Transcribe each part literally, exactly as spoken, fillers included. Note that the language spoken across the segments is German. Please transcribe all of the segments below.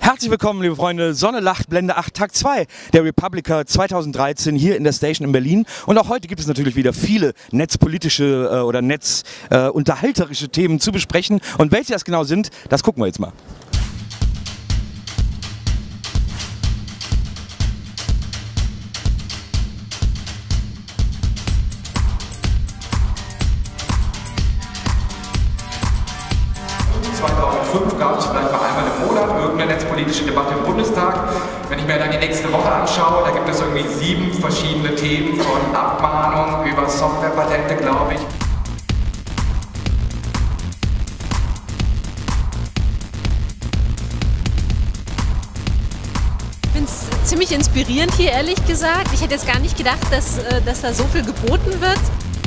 Herzlich willkommen, liebe Freunde, Sonne lacht, Blende acht, Tag zwei der Republica zweitausenddreizehn hier in der Station in Berlin. Und auch heute gibt es natürlich wieder viele netzpolitische äh, oder netzunterhalterische äh, Themen zu besprechen. Und welche das genau sind, das gucken wir jetzt mal. zweitausendfünf gab es vielleicht mal einmal im Monat irgendeine netzpolitische Debatte im Bundestag. Wenn ich mir dann die nächste Woche anschaue, da gibt es irgendwie sieben verschiedene Themen von Abmahnung über Softwarepatente, glaube ich. Ich finde es ziemlich inspirierend hier, ehrlich gesagt. Ich hätte jetzt gar nicht gedacht, dass, dass da so viel geboten wird.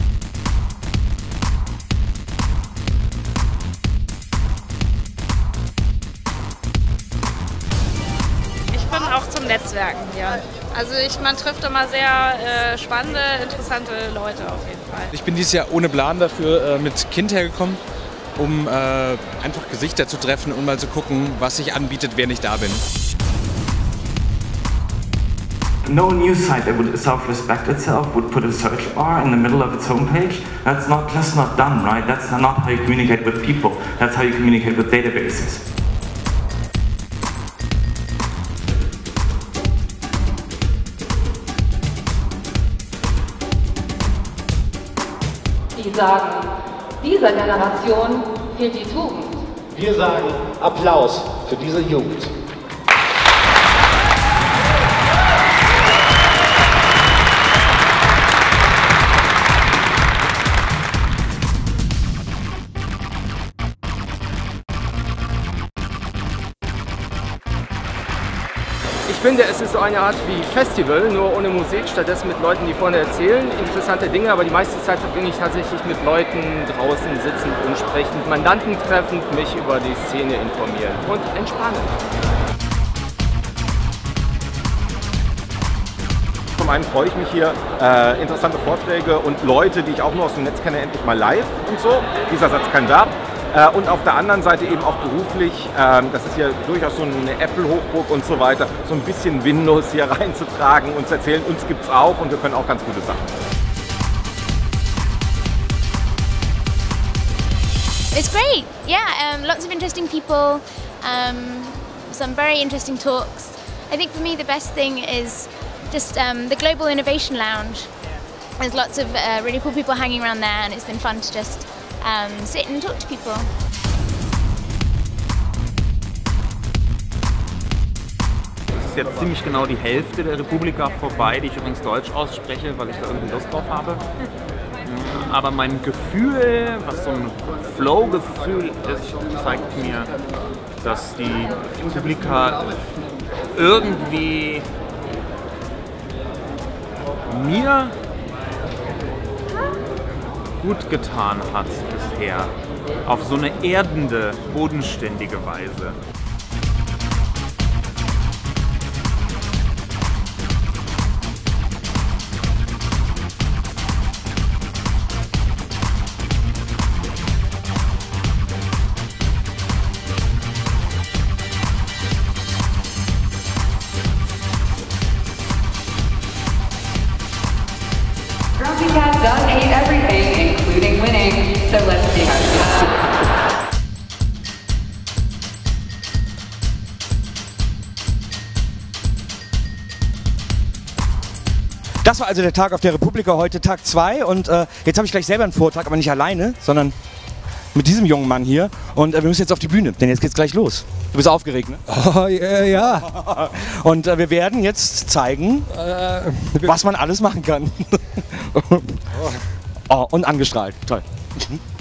Ich bin auch zum Netzwerken hier. Also ich, man trifft immer sehr äh, spannende, interessante Leute auf jeden Fall. Ich bin dieses Jahr ohne Plan dafür äh, mit Kind hergekommen, um äh, einfach Gesichter zu treffen und mal zu gucken, was sich anbietet, während ich da bin. No news site that would self-respect itself would put a search bar in the middle of its homepage. That's not just not done, right? That's not how you communicate with people. That's how you communicate with databases. Die sagen, dieser Generation fehlt die Tugend. Wir sagen Applaus für diese Jugend. Ich finde, es ist so eine Art wie Festival, nur ohne Musik, stattdessen mit Leuten, die vorne erzählen, interessante Dinge, aber die meiste Zeit verbringe ich tatsächlich mit Leuten draußen sitzend und sprechend, Mandanten treffend, mich über die Szene informieren und entspannen. Zum einen freue ich mich hier, äh, interessante Vorträge und Leute, die ich auch nur aus dem Netz kenne, endlich mal live und so. Dieser Satz kein Verb. Äh, und auf der anderen Seite eben auch beruflich, äh, das ist ja durchaus so eine Apple-Hochburg und so weiter, so ein bisschen Windows hier reinzutragen und zu erzählen, uns gibt es auch und wir können auch ganz gute Sachen. It's great, yeah, um, lots of interesting people, um, some very interesting talks. I think for me the best thing is just um, the Global Innovation Lounge. There's lots of uh, really cool people hanging around there and it's been fun to just um, sit and talk to people. Es ist jetzt ziemlich genau die Hälfte der Republika vorbei, die ich übrigens Deutsch ausspreche, weil ich da irgendwie Lust drauf habe. Aber mein Gefühl, was so ein Flow-Gefühl ist, zeigt mir, dass die Republika irgendwie mir gut getan hat bisher, auf so eine erdende, bodenständige Weise. Cat does hate everything, including winning, so let's see how she does. Das war also der Tag auf der Republika, heute Tag zwei. Und äh, jetzt habe ich gleich selber einen Vortrag, aber nicht alleine, sondern mit diesem jungen Mann hier. Und äh, wir müssen jetzt auf die Bühne, denn jetzt geht's gleich los. Du bist aufgeregt, ne? Oh, ja. ja. Und äh, wir werden jetzt zeigen, äh, was man alles machen kann. Oh, und angestrahlt. Toll.